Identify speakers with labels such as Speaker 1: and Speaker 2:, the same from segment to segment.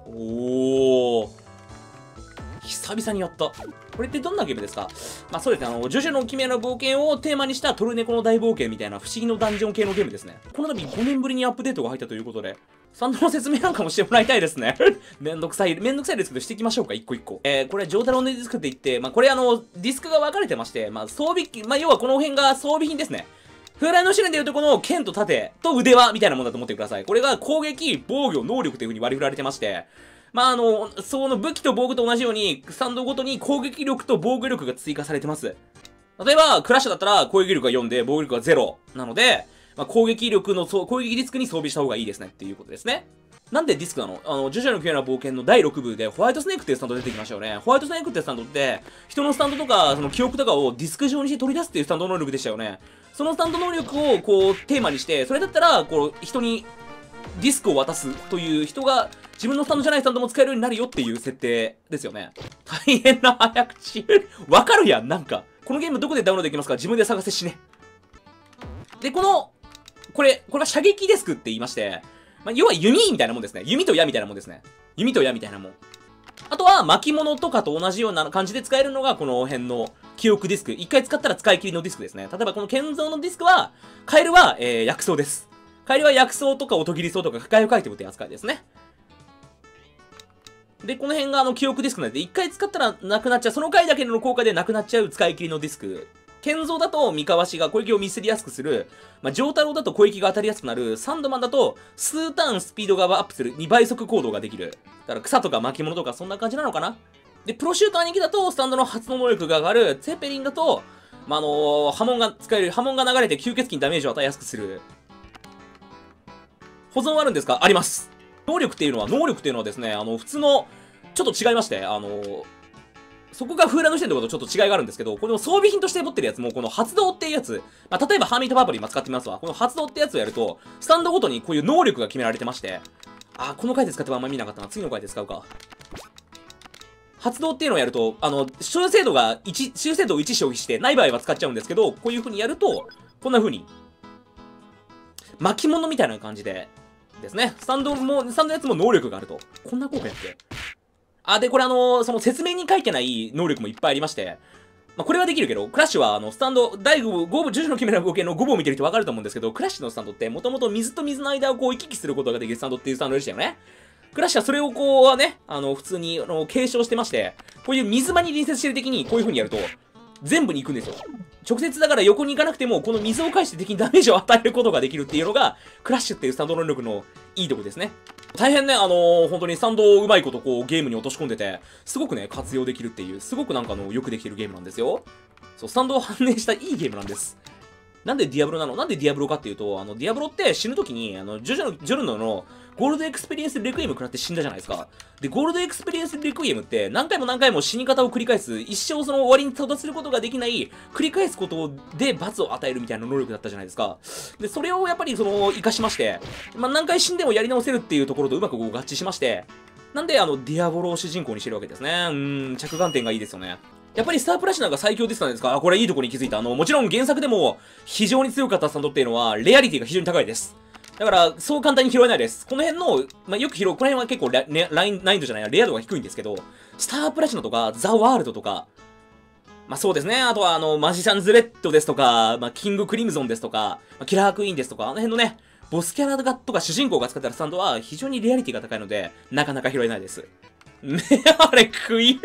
Speaker 1: おー。久々にやった。これってどんなゲームですか？まあそうですね、ジョジョの奇妙な冒険をテーマにしたトルネコの大冒険みたいな不思議のダンジョン系のゲームですね。この度5年ぶりにアップデートが入ったということで、スタンドの説明なんかもしてもらいたいですね。めんどくさいですけどしていきましょうか、一個一個。これは上太郎のディスクって言って、まあこれディスクが分かれてまして、まあ装備機、まあ要はこの辺が装備品ですね。風来の試練でいうとこの剣と盾と腕輪みたいなものだと思ってください。これが攻撃、防御、能力という風に割り振られてまして、まあその武器と防具と同じように、スタンドごとに攻撃力と防御力が追加されてます。例えば、クラッシュだったら攻撃力が4で防御力が0なので、まあ、攻撃ディスクに装備した方がいいですねっていうことですね。なんでディスクなの？ジョジョの奇妙な冒険の第6部でホワイトスネークっていうスタンド出てきましたよね。ホワイトスネークっていうスタンドって、人のスタンドとか、その記憶とかをディスク上にして取り出すっていうスタンド能力でしたよね。そのスタンド能力をこうテーマにして、それだったら、こう、人にディスクを渡すという人が、自分のスタンドじゃないスタンドも使えるようになるよっていう設定ですよね。大変な早口。わかるやん、なんか。このゲームどこでダウンロードできますか？自分で探せしね。で、これは射撃デスクって言いまして、まあ、要は弓みたいなもんですね。弓と矢みたいなもんですね。弓と矢みたいなもん。あとは巻物とかと同じような感じで使えるのがこの辺の記憶ディスク。一回使ったら使い切りのディスクですね。例えばこの建造のディスクは、カエルは、薬草です。カエルは薬草とか音切り草とか火薬アイテムって扱いですね。で、この辺が記憶ディスクなんで、一回使ったらなくなっちゃう。その回だけの効果でなくなっちゃう使い切りのディスク。建造だと三かわしが攻撃をミスりやすくする。まあ、上太郎だと攻撃が当たりやすくなる。サンドマンだと数ターンスピードがアップする。2倍速行動ができる。だから草とか巻物とかそんな感じなのかな。で、プロシューター2機だとスタンドの発動能力が上がる。ツェペリンだと、まあ、波紋が使える。波紋が流れて吸血鬼にダメージを与えやすくする。保存はあるんですか？あります。能力っていうのはですね、普通の、ちょっと違いまして、そこが風来の視点とことちょっと違いがあるんですけど、この装備品として持ってるやつも、この発動っていうやつ、まあ、例えばハーミットパープル今使ってみますわ。この発動ってやつをやると、スタンドごとにこういう能力が決められてまして、この回で使ってもあんまり見なかったな。次の回で使うか。発動っていうのをやると、修正度を1消費して、ない場合は使っちゃうんですけど、こういう風にやると、こんな風に、巻物みたいな感じで、ですね。スタンドのやつも能力があると。こんな効果やって。で、これその説明に書いてない能力もいっぱいありまして、まあ、これはできるけど、クラッシュはスタンド、第5部、ジョジョの奇妙な冒険の5部を見てる人わかると思うんですけど、クラッシュのスタンドって、もともと水と水の間をこう行き来することができるスタンドっていうスタンドでしたよね。クラッシュはそれをこうね、普通に、継承してまして、こういう水場に隣接してる敵にこういう風にやると、全部に行くんですよ。直接だから横に行かなくても、この水を介して敵にダメージを与えることができるっていうのが、クラッシュっていうスタンド能力のいいとこですね。大変ね、本当にスタンドをうまいことこうゲームに落とし込んでて、すごくね、活用できるっていう、すごくなんかよくできてるゲームなんですよ。そう、スタンドを反映したいいゲームなんです。なんでディアブロなの？なんでディアブロかっていうと、ディアブロって死ぬときに、ジョルノのゴールドエクスペリエンスレクイエム食らって死んだじゃないですか。で、ゴールドエクスペリエンスレクイエムって何回も死に方を繰り返す、一生その終わりに到達することができない、繰り返すことで罰を与えるみたいな能力だったじゃないですか。で、それをやっぱり活かしまして、まあ、何回死んでもやり直せるっていうところとうまく合致しまして、なんでディアボロを主人公にしてるわけですね。着眼点がいいですよね。やっぱりスタープラチナが最強ですなんですか？これいいところに気づいた。もちろん原作でも非常に強かったスタンドっていうのは、レアリティが非常に高いです。だから、そう簡単に拾えないです。この辺の、まあ、よくこの辺は結構難易度じゃない、レア度が低いんですけど、スタープラチナとか、ザ・ワールドとか、まあそうですね。あとはマジシャンズ・レッドですとか、まあ、キング・クリムゾンですとか、キラー・クイーンですとか、辺のね、ボスキャラとか主人公が使ってるスタンドは非常にレアリティが高いので、なかなか拾えないです。ねあれ、食い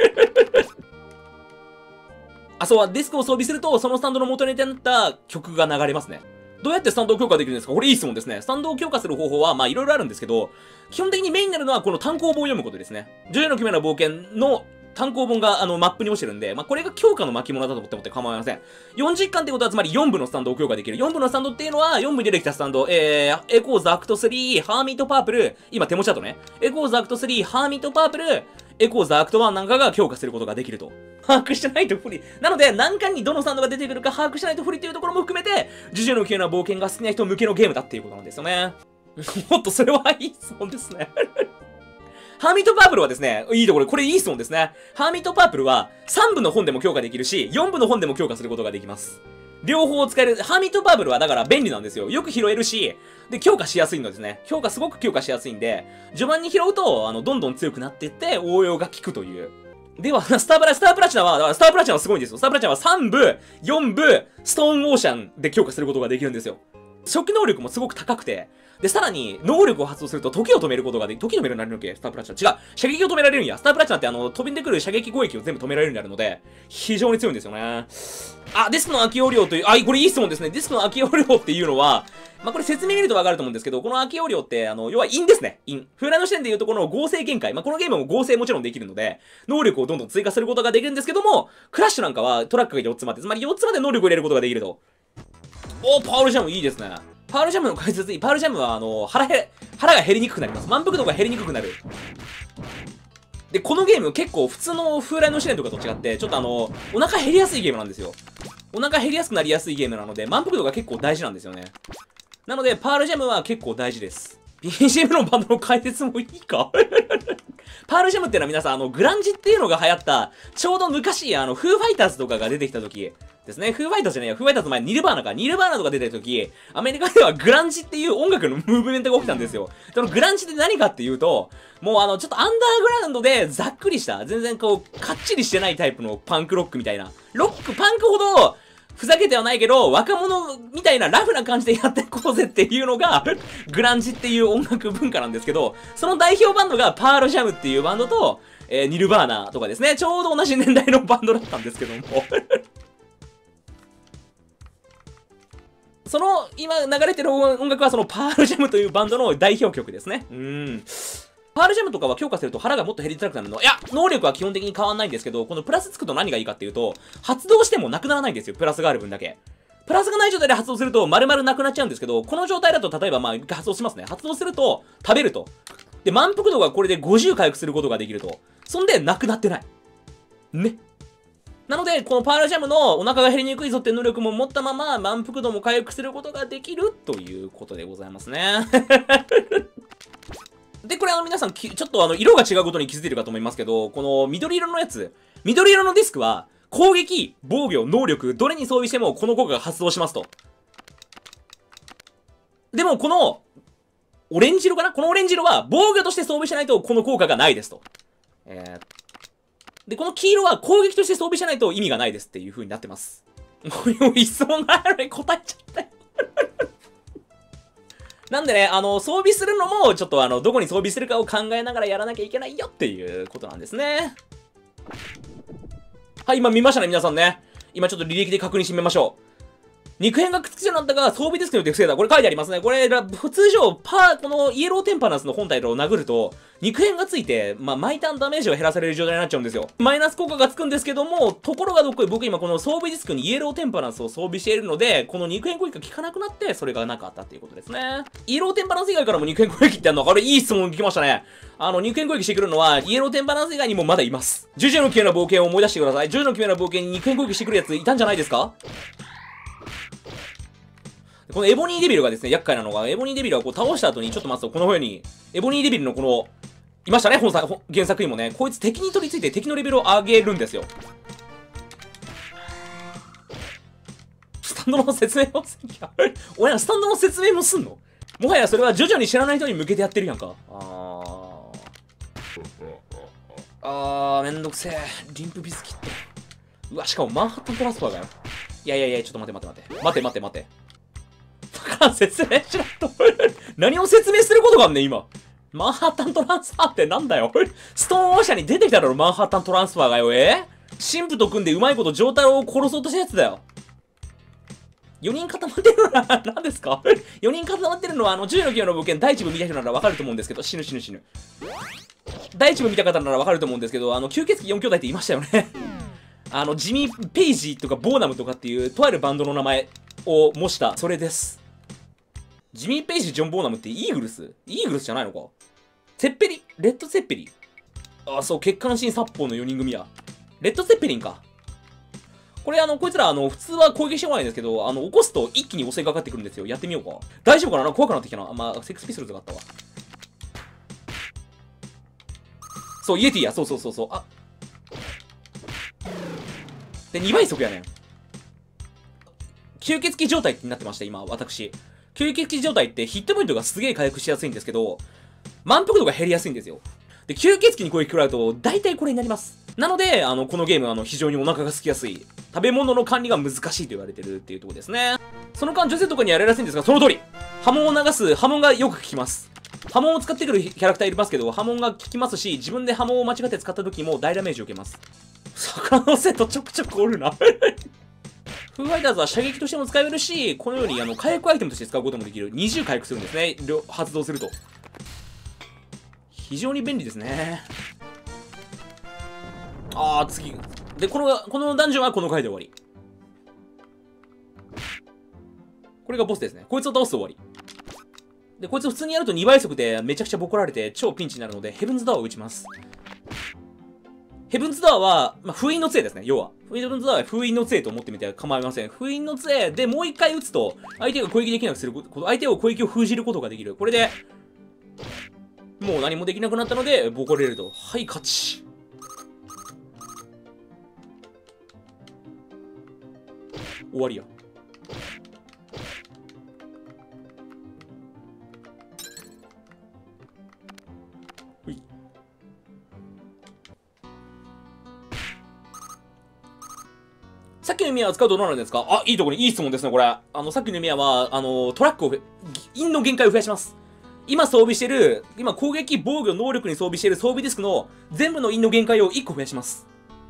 Speaker 1: そう、ディスクを装備すると、そのスタンドの元ネタになった曲が流れますね。どうやってスタンドを強化できるんですか？これいい質問ですね。スタンドを強化する方法は、まあいろいろあるんですけど、基本的にメインになるのはこの単行本を読むことですね。ジョジョの奇妙な冒険の単行本がマップに落ちてるんで、まあこれが強化の巻物だと思って構いません。40巻ってことはつまり4部のスタンドを強化できる。4部のスタンドっていうのは、4部に出てきたスタンド、エコーズアクト3、ハーミットパープル、今手持ちだとね、エコーズアクト3、ハーミットパープル、エコーズアクト1なんかが強化することができると。把握してないと不利。なので、何巻にどのスタンドが出てくるか把握してないと不利っていうところも含めて、ジョジョの奇妙な冒険が好きな人向けのゲームだっていうことなんですよね。もっとそれはいい質問ですね。ハーミットパープルはですね、いいところ、これいい質問ですね。ハーミットパープルは3部の本でも強化できるし、4部の本でも強化することができます。 両方使える。ハーミットバーブルはだから便利なんですよ。よく拾えるし、で、強化しやすいのですね。すごく強化しやすいんで、序盤に拾うと、どんどん強くなっていって、応用が効くという。では、スタープラチナは、スタープラチナはすごいんですよ。スタープラチナは3部、4部、ストーンオーシャンで強化することができるんですよ。初期能力もすごく高くて、で、さらに、能力を発動すると時を止めることができ、時止めるようになるのけスタープラチナ。違う。射撃を止められるんや。スタープラチナって飛び出てくる射撃攻撃を全部止められるようになるので、非常に強いんですよね。あ、ディスクの空き容量という、これいい質問ですね。ディスクの空き容量っていうのは、これ説明見るとわかると思うんですけど、この空き容量って、要は陰ですね。陰。フラの視点で言うとこの合成限界。このゲームも合成もちろんできるので、能力をどんどん追加することができるんですけども、クラッシュなんかはトラックが4つまで、つまり4つまで能力を入れることができると。パールジャムいいですね。パールジャムの解説いい。パールジャムは、腹が減りにくくなります。満腹度が減りにくくなる。で、このゲーム結構普通の風来の試練とかと違って、ちょっとお腹減りやすいゲームなんですよ。お腹減りやすくなりやすいゲームなので、満腹度が結構大事なんですよね。なので、パールジャムは結構大事です。BGM のバンドの解説もいいかパールジャムっていうのは皆さん、グランジっていうのが流行った、ちょうど昔、フーファイターズとかが出てきた時ですね。フーファイターズじゃないや、フーファイターズの前にニルバーナか。ニルバーナとか出てた時、アメリカではグランジっていう音楽のムーブメントが起きたんですよ。そのグランジって何かっていうと、もうちょっとアンダーグラウンドでざっくりした、全然こう、かっちりしてないタイプのパンクロックみたいな。パンクほど、ふざけてはないけど、若者みたいなラフな感じでやっていこうぜっていうのが、グランジっていう音楽文化なんですけど、その代表バンドがパールジャムっていうバンドと、ニルバーナとかですね、ちょうど同じ年代のバンドだったんですけども。その、今流れてる音楽はそのパールジャムというバンドの代表曲ですね。パールジャムとかは強化すると腹がもっと減りづらくなるの。いや、能力は基本的に変わんないんですけど、このプラスつくと何がいいかっていうと、発動してもなくならないんですよ。プラスがある分だけ。プラスがない状態で発動すると丸々なくなっちゃうんですけど、この状態だと例えば一回発動しますね。発動すると、食べると。で、満腹度がこれで50回復することができると。そんで、なくなってない。ね。なので、このパールジャムのお腹が減りにくいぞって能力も持ったまま、満腹度も回復することができるということでございますね。で、これ皆さん、ちょっと色が違うことに気づいてるかと思いますけど、この緑色のやつ、緑色のディスクは、攻撃、防御、能力、どれに装備してもこの効果が発動しますと。でも、この、オレンジ色かな？このオレンジ色は、防御として装備しないとこの効果がないですと。で、この黄色は攻撃として装備しないと意味がないですっていう風になってます。こういう質問があるのに答えちゃったよ。なんでね、装備するのも、ちょっとどこに装備するかを考えながらやらなきゃいけないよっていうことなんですね。はい、今見ましたね、皆さんね。今ちょっと履歴で確認してみましょう。肉片がくっつきそうになったが、装備ディスクによって防いだ。これ書いてありますね。これ、通常、このイエローテンパランスの本体を殴ると、肉片がついて、毎ターンダメージを減らされる状態になっちゃうんですよ。マイナス効果がつくんですけども、ところがどっこい、僕今この装備ディスクにイエローテンパランスを装備しているので、この肉片攻撃が効かなくなって、それがなかったっていうことですね。イエローテンパランス以外からも肉片攻撃ってあるの？あれ、いい質問聞きましたね。肉片攻撃してくるのは、イエローテンパランス以外にもまだいます。ジョジョの奇妙な冒険を思い出してください。ジョジョの奇妙な冒険に肉片攻撃してくるやついたんじゃないですか？このエボニーデビルがですね、厄介なのが、エボニーデビルはこう倒した後に、ちょっと待つと、このように、エボニーデビルのこの、いましたね、原作にもね、こいつ敵に取り付いて敵のレベルを上げるんですよ。スタンドの説明もすんや。俺らスタンドの説明もすんの？もはやそれは徐々に知らない人に向けてやってるやんか。めんどくせえ。リンプビスキット。うわ、しかもマンハッタントランスファーがよ。いや、ちょっと待て。だから説明しろと。何を説明することがあんねん、今。マンハッタントランスファーってなんだよ。ストーンオーシャンに出てきただろ、マンハッタントランスファーがよ。神父と組んでうまいこと状態を殺そうとしたやつだよ。4人固まってるのは何ですか？ 4 人固まってるのは、10の奇妙な冒険第1部見た人ならわかると思うんですけど、死ぬ。第1部見た方ならわかると思うんですけど、吸血鬼4兄弟って言いましたよね。ジミー・ペイジーとかボーナムとかっていう、とあるバンドの名前を模した、それです。ジミー・ペイジー、ジョン・ボーナムってイーグルスじゃないのか？セッペリレッド・セッペリそう、血管新殺法の4人組や。レッド・セッペリンか。これこいつら普通は攻撃してこないんですけど、起こすと一気に襲いかかってくるんですよ。やってみようか。大丈夫かな？怖くなってきたな。セックスピストルズがあったわ。そう、イエティや。そう。で、2倍速やねん。 吸血鬼状態になってまして、今、私。吸血鬼状態ってヒットポイントがすげえ回復しやすいんですけど、満腹度が減りやすいんですよ。で、吸血鬼に攻撃食らうと、大体これになります。なので、このゲームは非常にお腹が空きやすい。食べ物の管理が難しいと言われてるっていうところですね。その間、女性とかにやられやすいんですが、その通り波紋を流す、波紋がよく効きます。波紋を使ってくるキャラクターいますけど、波紋が効きますし、自分で波紋を間違って使った時も大ダメージを受けます。魚のセットちょくちょくおるな。フーファイターズは射撃としても使えるし、このように回復アイテムとして使うこともできる。20回復するんですね。発動すると。非常に便利ですね。次。で、このダンジョンはこの回で終わり。これがボスですね。こいつを倒すと終わり。で、こいつ普通にやると2倍速でめちゃくちゃボコられて超ピンチになるので、ヘブンズドアを打ちます。ヘブンズドアは、封印の杖ですね、要は。ヘブンズドアは封印の杖と思ってみては構いません。封印の杖でもう一回打つと、相手が攻撃できなくすること、相手を攻撃を封じることができる。これで、もう何もできなくなったので、ボコれると。はい、勝ち。終わりや。ほい。さっきの弓矢を使うとどうなるんですか？いいところに、いい質問ですね、これ。さっきの弓矢は、トラックを、陰の限界を増やします。今装備してる、今攻撃、防御、能力に装備してる装備ディスクの全部の陰の限界を1個増やします。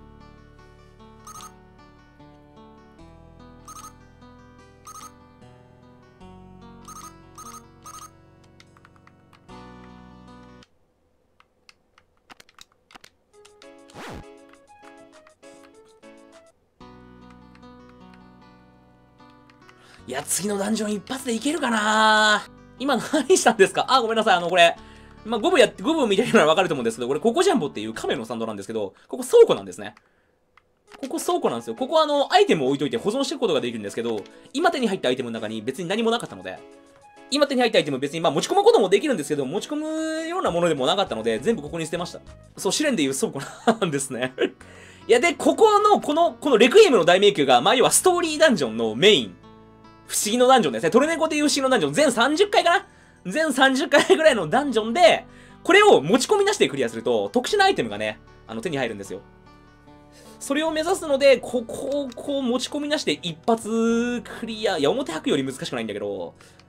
Speaker 1: いや、次のダンジョン一発でいけるかな。今何したんですか？ごめんなさい。これ、5部見てるならわかると思うんですけど、これ、ココジャンボっていう亀のサンドなんですけど、ここ倉庫なんですね。ここ倉庫なんですよ。ここアイテムを置いといて保存していくことができるんですけど、今手に入ったアイテムの中に別に何もなかったので、今手に入ったアイテム別に持ち込むこともできるんですけど、持ち込むようなものでもなかったので、全部ここに捨てました。そう、試練でいう倉庫なんですね。いや、で、このレクイエムの大迷宮が、要はストーリーダンジョンのメイン。不思議のダンジョンですね。トルネコという不思議のダンジョン、全30回かな？全30回ぐらいのダンジョンで、これを持ち込みなしでクリアすると、特殊なアイテムがね、手に入るんですよ。それを目指すので、ここを持ち込みなしで一発クリア。いや、表吐くより難しくないんだけど、